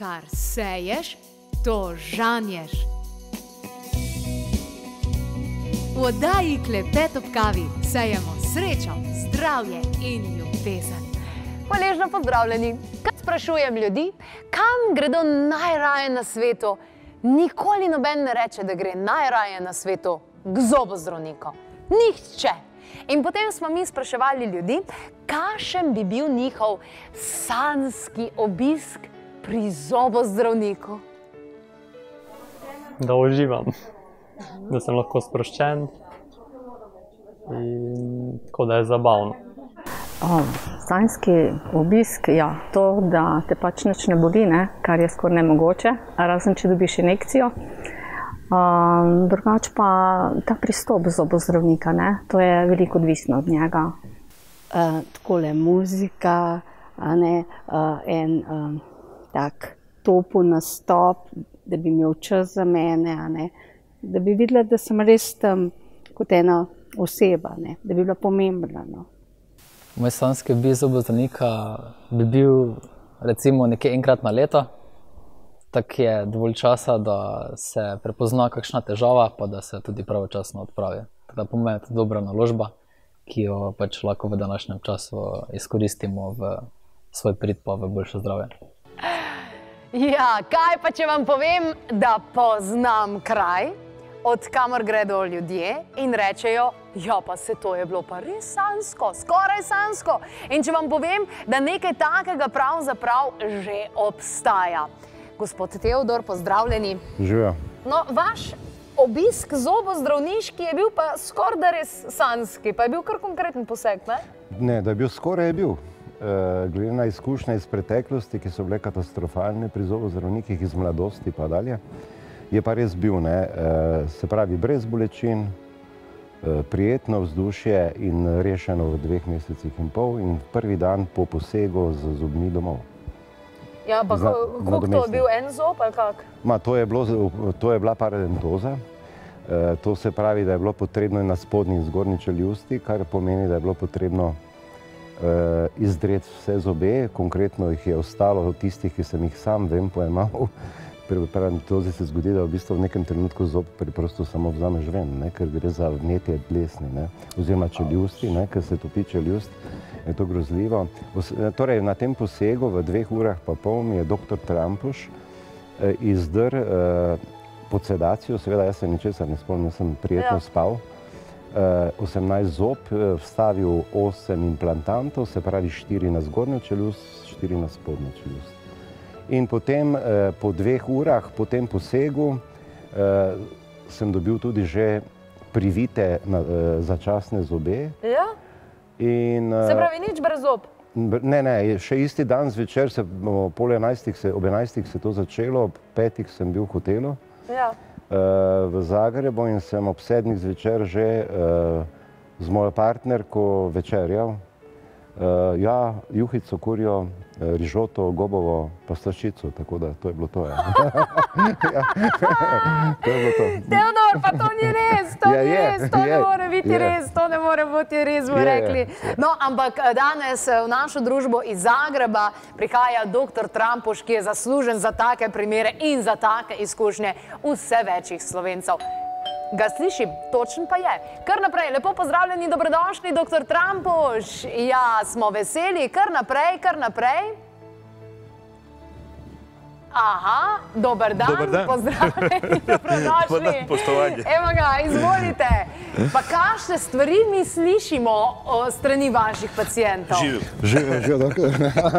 Kar seješ, to žanješ. V oddaji Klepet ob kavi sejemo srečo, zdravje in ljubezen. Hvaležno pozdravljeni. Kad sprašujem ljudi, kam gredo najraje na svetu, nikoli noben ne reče, da gre najraje na svetu k zobozdravniku. Nihče. In potem smo mi spraševali ljudi, kakšen bi bil njihov sanjski obisk pri zobozdravniku. Da uživam, da sem lahko sproščen in tako da je zabavno. Sanjski obisk, ja, to, da te pač nič ne boli, kar je skoraj nemogoče, razen če dobiš injekcijo. Drugače pa ta pristop zobozdravnika, to je veliko odvisno od njega. Takole muzika, en tak topel nastop, da bi imel čas za mene, da bi videla, da sem res tam kot ena oseba, da bi bila pomembna. Moj sanjski obisk zobozdravnika bi bil recimo nekje enkrat na leto. Tako je dovolj časa, da se prepozna kakšna težava, pa da se tudi pravočasno odpravi. Tako da po meni je to dobra naložba, ki jo pač lahko v današnjem času izkoristimo v svoj prid pa v boljše zdravje. Ja, kaj pa če vam povem, da poznam kraj, od kamor gredo ljudje in rečejo, ja pa se to je bilo pa res sanjsko, skoraj sanjsko. In če vam povem, da nekaj takega pravzaprav že obstaja. Gospod Teodor, pozdravljeni. Živijo. No, vaš obisk zobozdravniški je bil pa skoraj da res sanjski, pa je bil kar konkreten poseg, ne? Ne, da je bil skoraj je bil. Glede na izkušnje iz preteklosti, ki so bile katastrofalne pri zobozdravnikih iz mladosti pa dalje, je pa res bil, se pravi, brez bolečin, prijetno vzdušje in rešeno v 2 mesecih in pol in prvi dan po posegu z zobmi domov. Ja, pa koliko to je bil, en zob ali kak? To je bila parodontoza. To se pravi, da je bilo potrebno na spodnjih zgornji čeljusti, kar pomeni, da je bilo potrebno izdreti vse zobe. Konkretno jih je ostalo od tistih, ki sem jih sam vem pojemal. Pri parodontozi se zgodi, da v bistvu v nekem trenutku zob preprosto samo vzameš ven, ker gre za vnetje dlesni, oziroma čeljusti, ker se topi čeljust. Je to grozljivo. Torej, na tem posegu v 2 urah pa pol mi je dr. Trampuš izdr pod sedacijo, seveda jaz se ničesar ne spomnim, jaz sem prijetno spal, 18 zob, vstavil 8 implantantov, se pravi 4 na zgornjo čeljust, 4 na spodnjo čeljust. In potem po 2 urah po tem posegu sem dobil tudi že privite začasne zobe. Ja? Se pravi, nič brez zob? Ne, še isti dan zvečer, ob 11 se to začelo, ob 5 sem bil v hotelu v Zagrebu in sem ob 7 zvečer že z mojo partnerko večerjal. Ja, juhico, kurjo, rižoto, gobovo, pa slaščico, tako da to je bilo to. To je bilo to. Teodor, pa to ni res, to ni res, to ne more biti res, to ne more biti res, bomo rekli. No, ampak danes v našo družbo iz Zagreba prihaja dr. Trampuš, ki je zaslužen za take primere in za take izkušnje vse večjih Slovencev. Ga slišim, točen pa je. Kar naprej, lepo pozdravljeni, dobrodošli, dr. Trampuš. Ja, smo veseli, kar naprej, kar naprej. Aha, dober dan, pozdravljeni, dobrodošli. Dober dan, poštovanje. Evo ga, izvolite. Pa kakšne stvari mi slišimo strani vaših pacijentov? Živijo, doktor.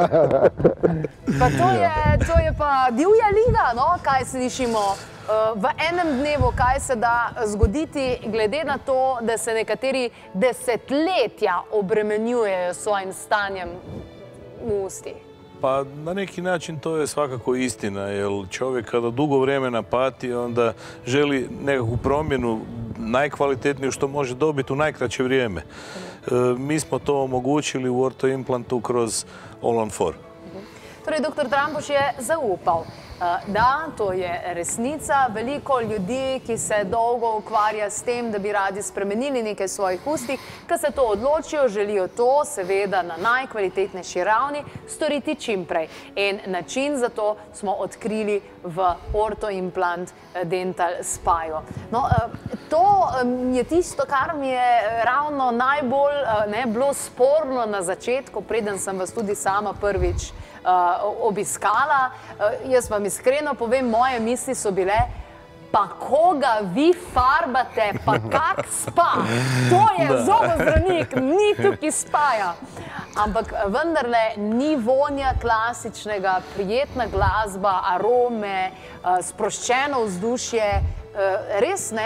Pa to je pa divja liga, kaj slišimo v enem dnevu, kaj se da zgoditi, glede na to, da se nekateri desetletja obremenjujejo svojim stanjem v ustih. Pa na neki način to je svakako istina, jer čovjek kada dugo vremena pati, onda želi nekakvu promjenu najkvalitetniju što može dobiti u najkraće vrijeme. Mi smo to omogućili u ortoimplantu kroz All on 4. Torej, dr. Trampuš je zaupal Da, to je resnica. Veliko ljudi, ki se dolgo ukvarja s tem, da bi radi spremenili nekaj svojih ustih, ko se to odločijo, želijo to seveda na najkvalitetnejši ravni storiti čim prej. In način za to smo odkrili v Orthoimplant Dental Spaju. No, to je tisto, kar mi je ravno najbolj bilo sporno na začetku, preden sem vas tudi sama prvič obiskala. Jaz vam iskreno povem, moje misli so bile, pa koga vi farbate, pa kak spa? To je zobozdravnik, ni tukaj spaja. Ampak vendarle ni vonja klasičnega, prijetna glasba, arome, sproščeno vzdušje. Res ne?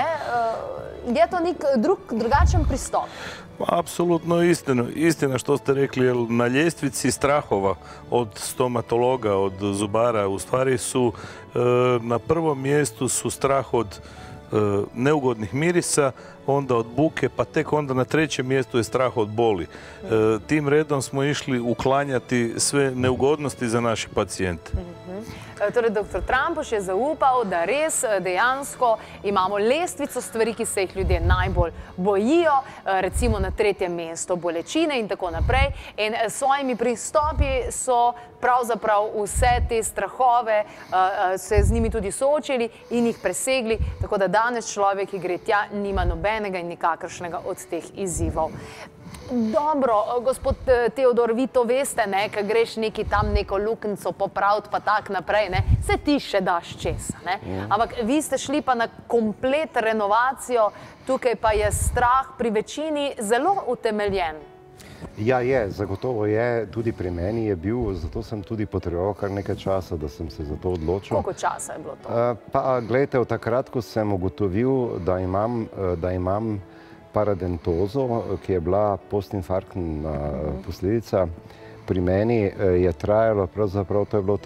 Je to nek drugačen pristop? Apsolutno istina što ste rekli, jer na ljestvici strahova od stomatologa, od zubara, u stvari su na prvom mjestu su strah od neugodnih mirisa, onda od buke, pa tek onda na trećem mjestu je strah od boli. Tim redom smo išli uklanjati sve neugodnosti za naše pacijente. Torej, dr. Trampuš je zaupal, da res dejansko imamo lestvico stvari, ki se jih ljudje najbolj bojijo, recimo na tretjem mestu bolečine in tako naprej. In s svojimi pristopi so pravzaprav vse te strahove se z njimi tudi soočili in jih presegli, tako da danes človek, ki gre tja, nima nobenega in nikakršnega od teh izzivov. Dobro, gospod Teodor, vi to veste, ko greš neki tam neko luknjico popraviti pa tak naprej, se ti še daš česa. Ampak vi ste šli pa na komplet renovacijo, tukaj pa je strah pri večini zelo utemeljen. Ja, je, zagotovo je, tudi pri meni je bil, zato sem tudi potreboval kar nekaj časa, da sem se za to odločil. Koliko časa je bilo to? Pa, gledajte, od takrat, ko sem ugotovil, da imam paradentozo, ki je bila postinfarktna posledica, pri meni je trajalo, pravzaprav to je bilo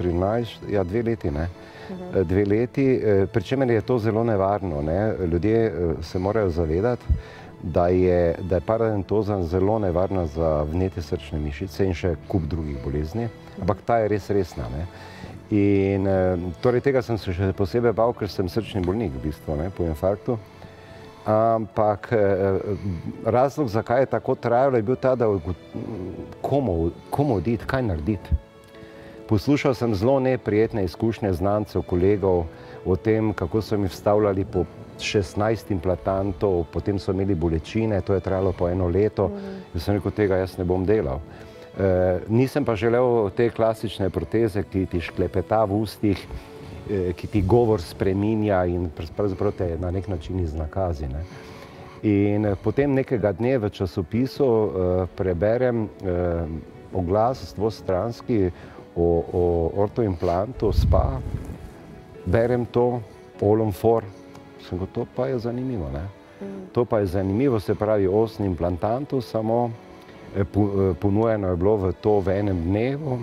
2 leti, ne? 2 leti, pri čemer je to zelo nevarno, ne? Ljudje se morajo zavedati, da je paradentoza zelo nevarna za vnetje srčne mišice in še kup drugih bolezni, ampak ta je res resna, ne? In torej tega sem se še posebej bal, ker sem srčni bolnik v bistvu, ne, po infarktu. Ampak razlog, zakaj je tako trajalo, je bil ta, da komu oditi, kaj narediti. Poslušal sem zelo neprijetne izkušnje znancev, kolegov o tem, kako so mi vstavljali po 16 implantantov, potem so imeli bolečine, to je trajalo po 1 leto. Jaz sem rekel, tega jaz ne bom delal. Nisem pa želel te klasične proteze, ki ti šklepeta v ustih, ki ti govor spreminja in pravzaprav te na nek način iznakazi. In potem nekega dne v časopisu preberem oglas dvostranski o ortoimplantu SPA, berem to, All-on-4, sem rekel, to pa je zanimivo. To pa je zanimivo, se pravi 8 implantantov, samo ponujeno je bilo v to v enem dnevu.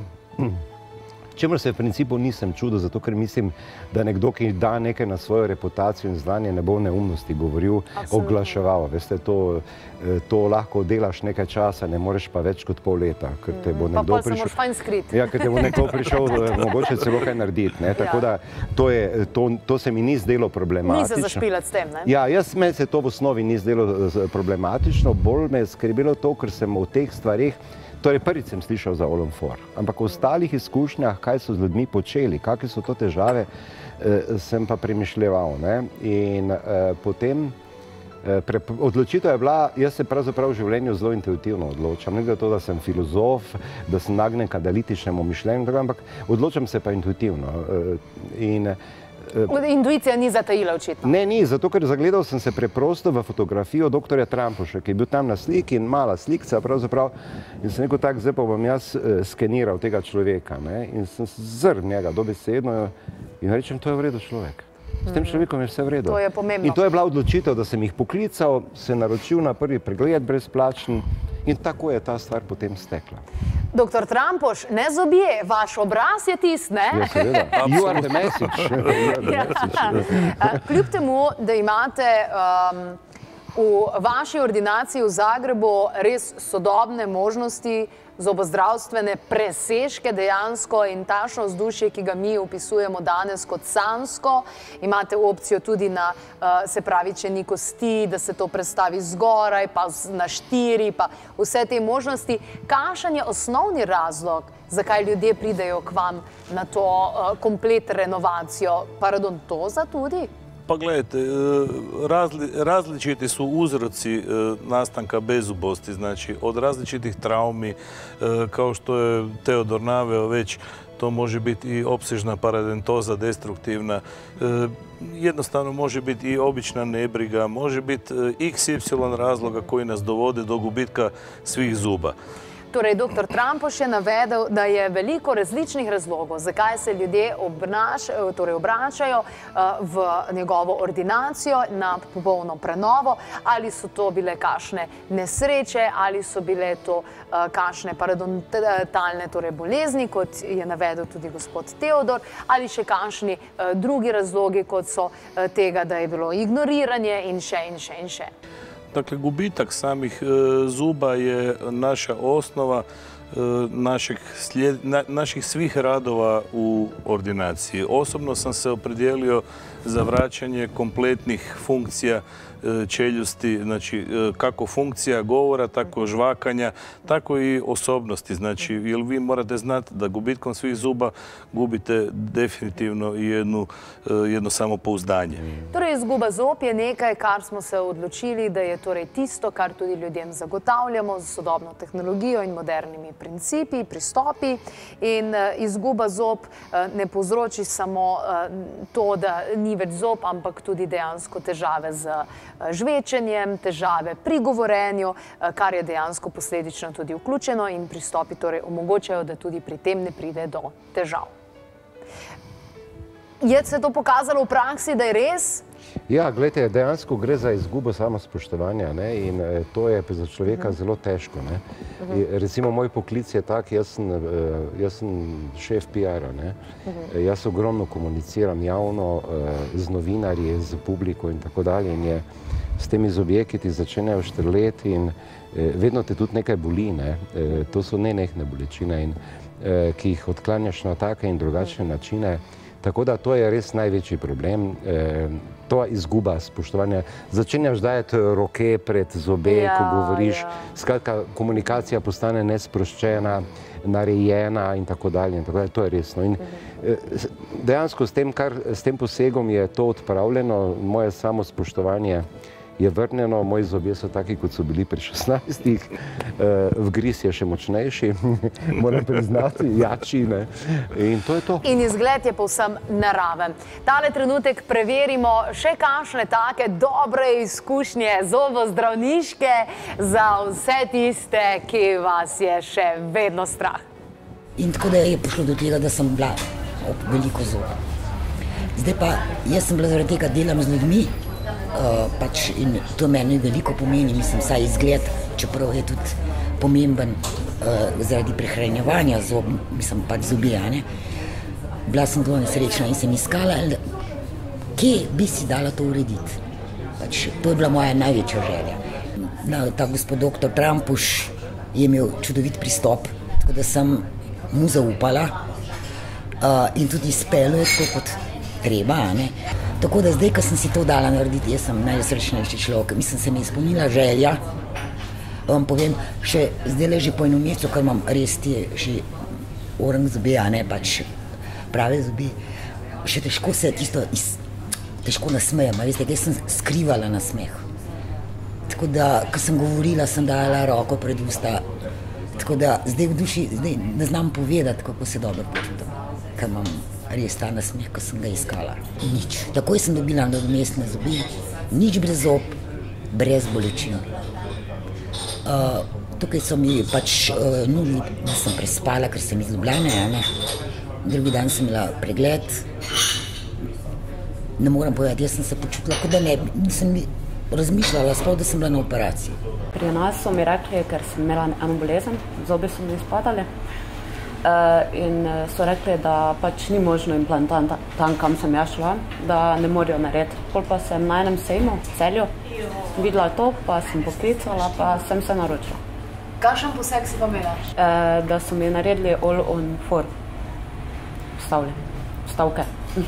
Čemer se v principu nisem čudil, zato ker mislim, da nekdo, ki da nekaj na svojo reputacijo in znanje, ne bo neumnosti govoril, oglaševal. Veste, to lahko delaš nekaj časa, ne moreš pa več kot pol leta, ker te bo nekdo prišel... Pa se moraš fajn skriti. Ja, ker te bo nekdo prišel mogoče celo kaj narediti. Tako da to se mi ni zdelo problematično. Ni se zašpilati s tem, ne? Ja, meni se to v osnovi ni zdelo problematično, bolj me je skrbelo to, ker sem o teh stvarih, torej prvič sem slišal za All-on-4, ampak v ostalih izkušnjah, kaj so z ljudmi počeli, kakve so to težave, sem pa premišljeval. In potem odločitev je bila, jaz se pravzaprav v življenju zelo intuitivno odločam. Ne glede to, da sem filozof, da sem nagnjen k analitičnemu mišljenju, ampak odločam se pa intuitivno. Intuicija ni zatajila očitno? Ne, ni, zato ker zagledal sem se preprosto v fotografijo dr. Trampuša, ki je bil tam na sliki in mala slikca pravzaprav, in sem rekel tako, zdaj pa bom jaz skeniral tega človeka, in sem zrl njega dobesedno in rečem, to je v redu človek. S tem človekom je vse v redu. To je pomembno. In to je bila odločitev, da sem jih poklical, se naročil na prvi pregled brezplačen in tako je ta stvar potem stekla. Doktor Trampuš, ne zobje, vaš obraz je tist, ne? Ja, seveda. You are the message. Kljub temu, da imate v vaši ordinaciji v Zagrebu res sodobne možnosti, zobozdravstvene presežke dejansko in tašno vzdušje, ki ga mi opisujemo danes kot sanjsko. Imate opcijo tudi na, se pravi, če ni kosti, da se to predstavi zgoraj, pa na 4, pa vse te možnosti. Kakšen je osnovni razlog, zakaj ljudje pridejo k vam na to komplet renovacijo? Parodontoza tudi? Pa gledajte, različiti su uzroci nastanka bezubosti, znači od različitih traumi, kao što je Teodor naveo već, to može biti i opsežna parodontoza, destruktivna, jednostavno može biti i obična nebriga, može biti XY razloga koji nas dovode do gubitka svih zuba. Torej, dr. Trampoš je navedel, da je veliko različnih razlogov, zakaj se ljudje obračajo v njegovo ordinacijo na popolno prenovo, ali so to bile kakšne nesreče, ali so bile to kakšne parodontalne bolezni, kot je navedel tudi gospod Teodor, ali še kakšni drugi razlogi, kot so tega, da je bilo ignoriranje in še in še in še. Dakle, gubitak samih zuba je naša osnova naših svih radova u ordinaciji. Osobno sam se opredijelio za vraćanje kompletnih funkcija čeljusti, znači kako funkcija govora, tako žvakanja, tako i osobnosti. Znači, jer vi morate znati da gubitkom svih zuba gubite definitivno jedno samopouzdanje. Torej, izguba zob je nekaj, kar smo se odločili, da je torej tisto, kar tudi ljudem zagotavljamo z sodobno tehnologijo in modernimi principi, pristopi. In izguba zob ne povzroči samo to, da ni več zob, ampak tudi dejansko težave z žvečenjem, težave pri govorenju, kar je dejansko posledično tudi vključeno in pristopi torej omogočajo, da tudi pri tem ne pride do težav. Je se to pokazalo v praksi, da je res? Ja, gledajte, dejansko gre za izgubo samospoštovanja in to je za človeka zelo težko. Recimo, moj poklic je tak, jaz sem šef PR-a. Jaz ogromno komuniciram javno z novinarji, z publiko in tako dalje. In je s temi zobje, ki ti začenjajo štrleti in vedno te tudi nekaj boli. To so nenehne bolečine, ki jih odklanjaš na take in drugačne načine. Tako da to je res največji problem. To izguba spoštovanja. Začenjaš dajati roke pred zobe, ko govoriš. Skratka, komunikacija postane nesproščena, narejena in tako dalje. To je resno. In dejansko s tem posegom je to odpravljeno. Moje samospoštovanje je vrnjeno, moji zobje so taki, kot so bili pri 16. Vgriz je še močnejši, moram priznati, jači. In to je to. In izgled je povsem naraven. Tale trenutek preverimo še kakšne take dobre izkušnje zobozdravniške za vse tiste, ki vas je še vedno strah. In tako da je prišlo do tega, da sem bila veliko zob. Zdaj pa, jaz sem bila zaradi tega, delam z ljudmi, in to meni veliko pomeni, mislim, saj izgled, čeprav je tudi pomemben zaradi prehranjevanja zob, mislim, zobje, Bila sem zelo nesrečna in sem iskala, kje bi si dala to urediti. To je bila moja največja želja. Ta gospod dr. Trampuš je imel čudovit pristop, tako da sem mu zaupala in tudi izpeljal tako kot treba, Tako da zdaj, ko sem si to dala narediti, jaz sem najsrečnejši človek. Mislim, se mi je izpolnila želja. Vam povem, še zdaj leži po enem mesecu, ker imam res te že orang zobe, prave zobe. Še težko se težko nasmejem, veste, jaz sem skrivala nasmeh. Tako da, ko sem govorila, sem dala roko pred usta. Tako da, zdaj v duši ne znam povedati, kako se dobro počutim, ker imam res ta nasmeh, ko sem ga iskala. Nič. Takoj sem dobila nadomestne zobe, nič brez zob, brez bolečin. Tukaj so mi nudili, da sem prespala, ker sem iz Ljubljane, Drugi dan sem imela pregled. Ne moram povedati, jaz sem se počutila, kot da nisem razmišljala, sploh da sem bila na operaciji. Pri nas so mi rekli, ker sem imela eno bolezen, zobe so mi izpadale. in so rekli, da pač ni možno implantant tam, kam sem jaz šla, da ne morajo narediti. Pol pa sem na enem sejmu v Celju videla to, pa sem poklicala, pa sem se naročila. Kakšen poseg si pa imela? Da so mi naredili all on 4 stavke.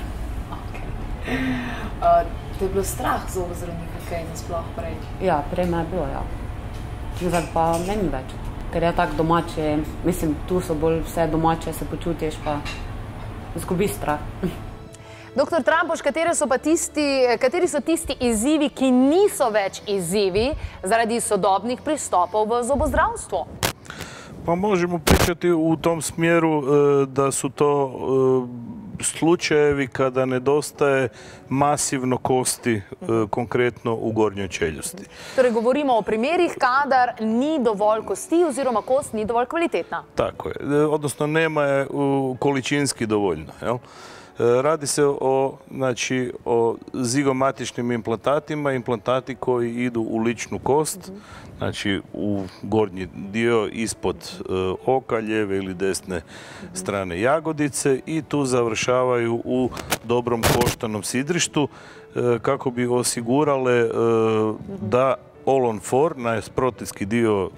Te je bilo strah zobozdravnika, kaj nasploh prej? Ja, prej me je bilo, ja. Zdaj pa meni več. Ker je tak domače, mislim, tu so bolj vse domače, se počutiš, pa izgubiš strah. Doktor Trampuš, kateri so tisti izzivi, ki niso več izzivi zaradi sodobnih pristopov v zobozdravstvo? Pa možemo pričati u tom smjeru da su to slučajevi kada nedostaje masivno kosti, konkretno u gornjoj čeljusti. Torej, govorimo o primerih, kadar ni dovolj kosti oziroma kost ni dovolj kvalitetna. Tako je, odnosno nema je količinski dovoljno. Radi se o zigomatičnim implantatima, implantati koji idu u ličnu kost, znači u gornji dio ispod oka, lijeve ili desne strane jagodice i tu završavaju u dobrom koštanom sidrištu kako bi osigurale da all on 4, najsprotinski dio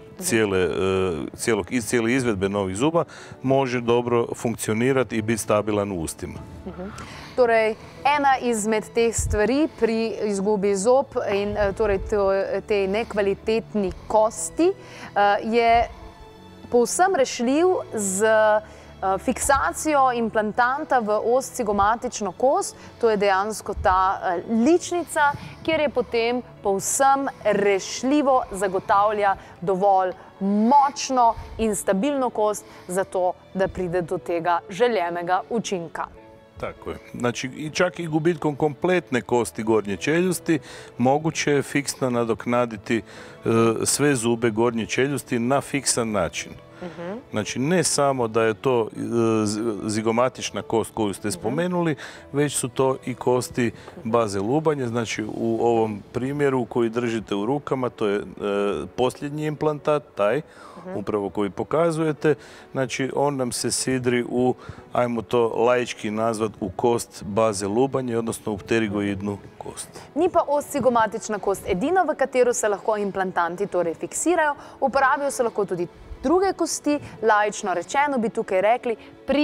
cijele izvedbe novih zuba, može dobro funkcionirati i biti stabilan u ustima. Torej, ena izmed teh stvari pri izgubi zob in torej tej nekvalitetni kosti je povsem rešljiv z fiksacijo implantanta v os zigomatično kost. To je dejansko ta ličnica, kjer je potem povsem rešljivo zagotavlja dovolj močno in stabilno kost za to, da pride do tega željenega učinka. Tako je. Znači, čak i gubitkom kompletne kosti gornje čeljusti moguće je fiksno nadoknaditi sve zube gornje čeljusti na fiksan način. Znači, ne samo da je to zigomatična kost koju ste spomenuli, već su to i kosti baze lubanje. Znači, u ovom primjeru koji držite u rukama, to je posljednji implantat, taj, upravo koji pokazujete. Znači, on nam se sidri u, ajmo to laički nazvat, u kost baze lubanje, odnosno u pterigoidnu kost. Ni pa os zigomatična kost edina, v katero se lahko implantanti torej fiksirajo. Uporabijo se lahko tudi druge kosti, laično rečeno bi tukaj rekli,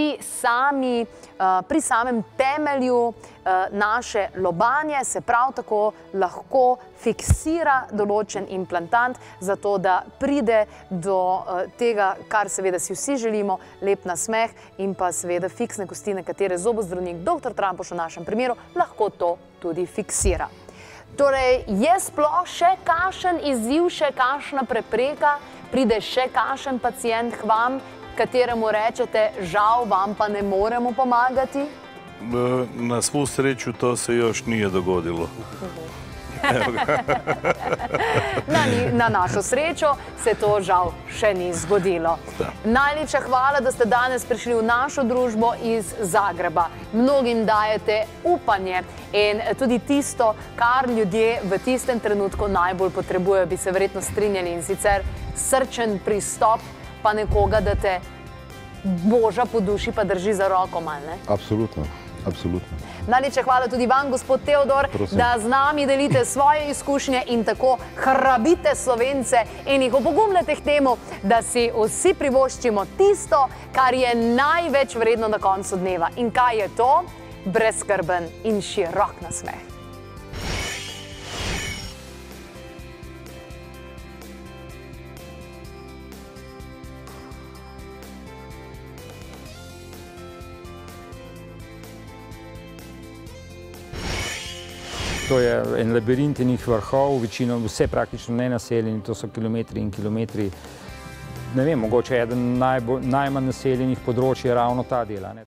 pri samem temelju naše lobanje se prav tako lahko fiksira določen implantant, zato da pride do tega, kar seveda si vsi želimo, lep nasmeh in pa seveda fiksne kosti, na katere zobozdravnik dr. Trampuš v našem primeru lahko to tudi fiksira. Torej, je sploh še kakšen izziv, še kakšna prepreka, pride še kakšen pacient k vam, kateremu rečete, žal vam pa ne moremo pomagati? Na svu sreću to se još nije dogodilo. Na našo srečo se to žal še ni zgodilo. Najlepša hvala, da ste danes prišli v našo družbo iz Zagreba. Mnogim dajete upanje in tudi tisto, kar ljudje v tistem trenutku najbolj potrebujejo, bi se verjetno strinjali, in sicer srčen pristop, pa nekoga, da te boža po duši pa drži za roko malo, ne? Absolutno, absolutno. Najlepša hvala tudi vam, gospod Teodor, da z nami delite svoje izkušnje in tako hrabite Slovence in jih opogumljate k temu, da si vsi privoščimo tisto, kar je največ vredno na koncu dneva. In kaj je to? Brezskrben in širok nasmeh. To je en labirint enih vrhov, večino vse praktično nenaseljeni, to so kilometri in kilometri. Ne vem, mogoče eden najmanj naseljenih področij je ravno ta dela.